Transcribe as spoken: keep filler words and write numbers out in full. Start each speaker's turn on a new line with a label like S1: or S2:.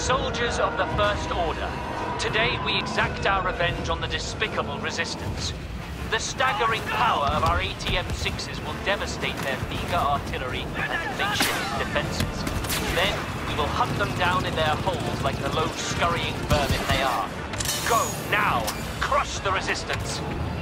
S1: Soldiers of the First Order, today we exact our revenge on the despicable Resistance. The staggering power of our A T M sixes will devastate their meager artillery and makeshift defenses. Then, we will hunt them down in their holes like the low, scurrying vermin they are. Go, now! Crush the Resistance!